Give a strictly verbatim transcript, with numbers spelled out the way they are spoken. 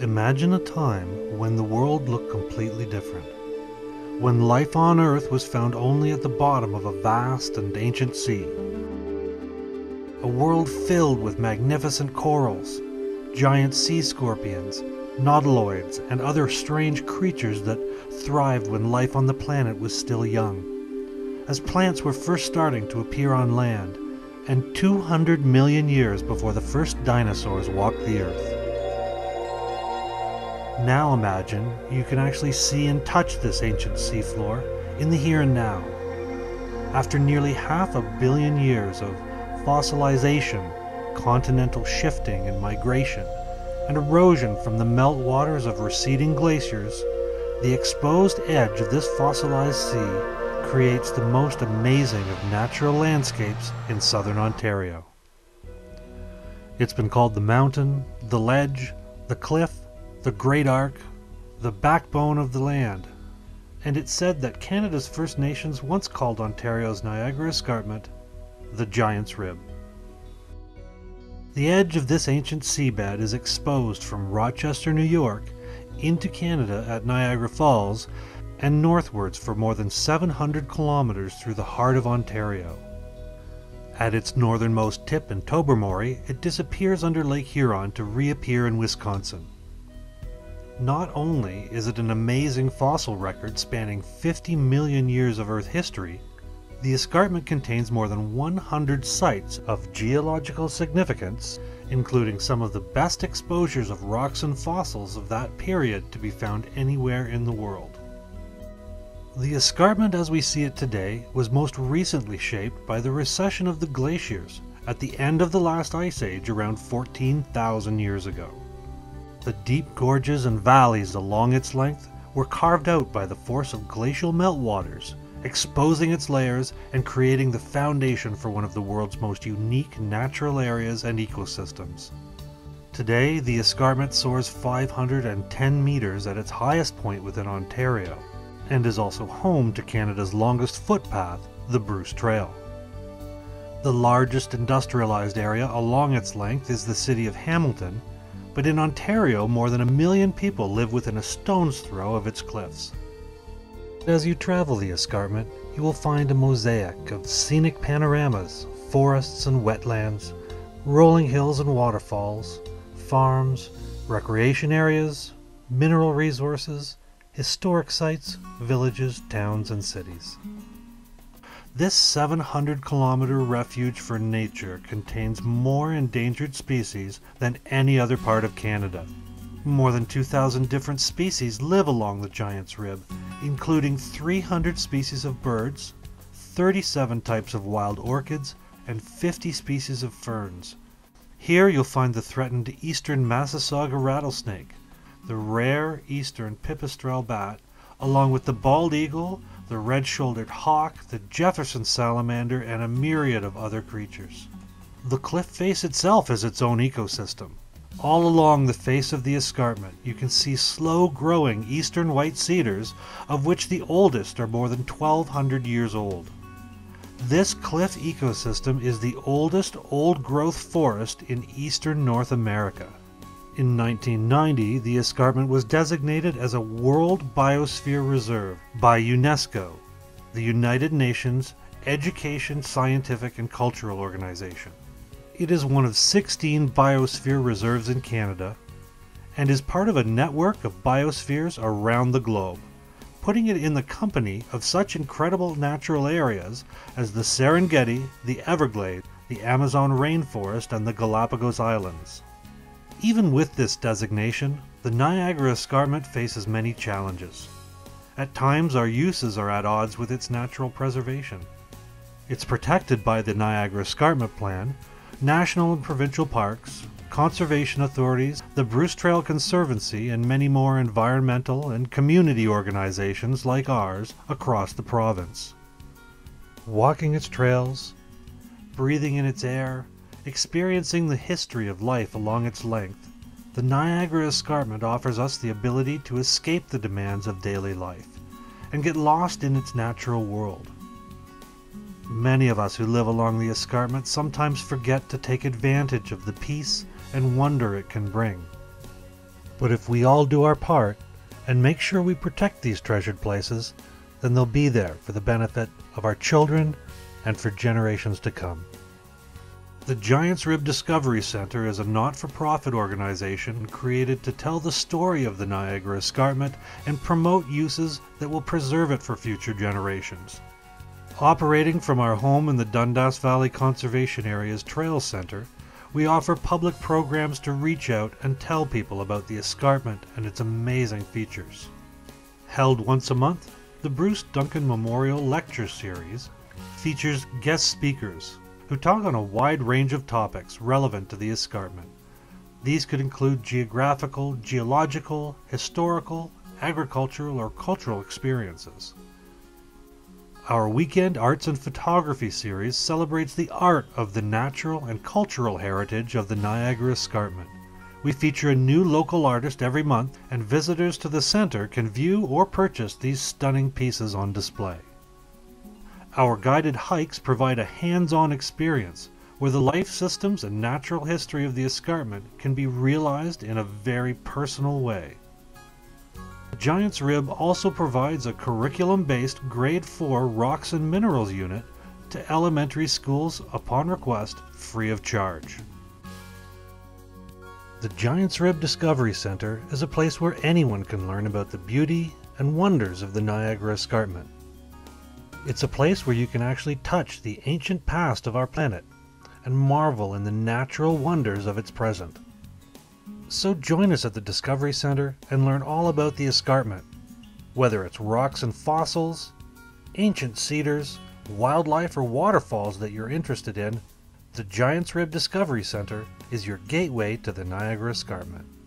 Imagine a time when the world looked completely different. When life on Earth was found only at the bottom of a vast and ancient sea. A world filled with magnificent corals, giant sea scorpions, nautiloids, and other strange creatures that thrived when life on the planet was still young, as plants were first starting to appear on land, and two hundred million years before the first dinosaurs walked the Earth. Now imagine you can actually see and touch this ancient seafloor in the here and now. After nearly half a billion years of fossilization, continental shifting and migration, and erosion from the meltwaters of receding glaciers, the exposed edge of this fossilized sea creates the most amazing of natural landscapes in southern Ontario. It's been called the mountain, the ledge, the cliff, the Great Arc, the backbone of the land, and it's said that Canada's First Nations once called Ontario's Niagara Escarpment the Giant's Rib. The edge of this ancient seabed is exposed from Rochester, New York, into Canada at Niagara Falls, and northwards for more than seven hundred kilometers through the heart of Ontario. At its northernmost tip in Tobermory, it disappears under Lake Huron to reappear in Wisconsin. Not only is it an amazing fossil record spanning fifty million years of Earth history, the escarpment contains more than one hundred sites of geological significance, including some of the best exposures of rocks and fossils of that period to be found anywhere in the world. The escarpment as we see it today was most recently shaped by the recession of the glaciers at the end of the last ice age around fourteen thousand years ago. The deep gorges and valleys along its length were carved out by the force of glacial meltwaters, exposing its layers and creating the foundation for one of the world's most unique natural areas and ecosystems. Today, the escarpment soars five hundred ten meters at its highest point within Ontario, and is also home to Canada's longest footpath, the Bruce Trail. The largest industrialized area along its length is the city of Hamilton, but in Ontario more than a million people live within a stone's throw of its cliffs. As you travel the escarpment, you will find a mosaic of scenic panoramas, forests and wetlands, rolling hills and waterfalls, farms, recreation areas, mineral resources, historic sites, villages, towns, and cities. This seven hundred kilometer refuge for nature contains more endangered species than any other part of Canada. More than two thousand different species live along the Giant's Rib, including three hundred species of birds, thirty-seven types of wild orchids, and fifty species of ferns. Here you'll find the threatened eastern Massasauga rattlesnake, the rare eastern pipistrelle bat, along with the bald eagle, the red-shouldered hawk, the Jefferson salamander, and a myriad of other creatures. The cliff face itself is its own ecosystem. All along the face of the escarpment you can see slow-growing eastern white cedars, of which the oldest are more than twelve hundred years old. This cliff ecosystem is the oldest old-growth forest in eastern North America. In nineteen ninety, the escarpment was designated as a World Biosphere Reserve by UNESCO, the United Nations Education, Scientific and Cultural Organization. It is one of sixteen biosphere reserves in Canada and is part of a network of biospheres around the globe, putting it in the company of such incredible natural areas as the Serengeti, the Everglades, the Amazon rainforest, and the Galapagos Islands. Even with this designation, the Niagara Escarpment faces many challenges. At times our uses are at odds with its natural preservation. It's protected by the Niagara Escarpment Plan, national and provincial parks, conservation authorities, the Bruce Trail Conservancy, and many more environmental and community organizations like ours across the province. Walking its trails, breathing in its air, experiencing the history of life along its length, the Niagara Escarpment offers us the ability to escape the demands of daily life and get lost in its natural world. Many of us who live along the escarpment sometimes forget to take advantage of the peace and wonder it can bring. But if we all do our part and make sure we protect these treasured places, then they'll be there for the benefit of our children and for generations to come. The Giant's Rib Discovery Center is a not-for-profit organization created to tell the story of the Niagara Escarpment and promote uses that will preserve it for future generations. Operating from our home in the Dundas Valley Conservation Area's Trail Center, we offer public programs to reach out and tell people about the escarpment and its amazing features. Held once a month, the Bruce Duncan Memorial Lecture Series features guest speakers who talk on a wide range of topics relevant to the escarpment. These could include geographical, geological, historical, agricultural, or cultural experiences. Our Weekend Arts and Photography series celebrates the art of the natural and cultural heritage of the Niagara Escarpment. We feature a new local artist every month, and visitors to the center can view or purchase these stunning pieces on display. Our guided hikes provide a hands-on experience where the life systems and natural history of the escarpment can be realized in a very personal way. Giant's Rib also provides a curriculum-based Grade four Rocks and Minerals unit to elementary schools upon request, free of charge. The Giant's Rib Discovery Center is a place where anyone can learn about the beauty and wonders of the Niagara Escarpment. It's a place where you can actually touch the ancient past of our planet and marvel in the natural wonders of its present. So join us at the Discovery Center and learn all about the escarpment. Whether it's rocks and fossils, ancient cedars, wildlife, or waterfalls that you're interested in, the Giant's Rib Discovery Center is your gateway to the Niagara Escarpment.